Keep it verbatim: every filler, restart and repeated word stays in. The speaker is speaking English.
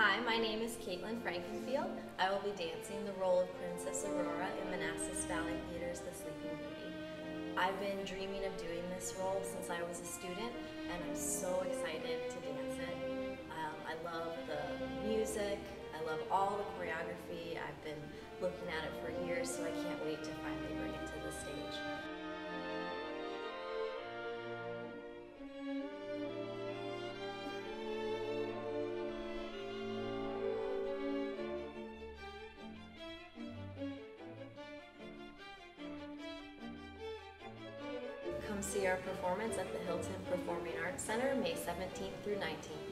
Hi, my name is Caitlin Frankenfield. I will be dancing the role of Princess Aurora in Manassas Valley Theater's The Sleeping Beauty. I've been dreaming of doing this role since I was a student, and I'm so excited to dance it. Um, I love the music, I love all the choreography. I've been looking at it for years, so I can't wait to finally bring it to the stage. Come see our performance at the Hilton Performing Arts Center May seventeenth through nineteenth.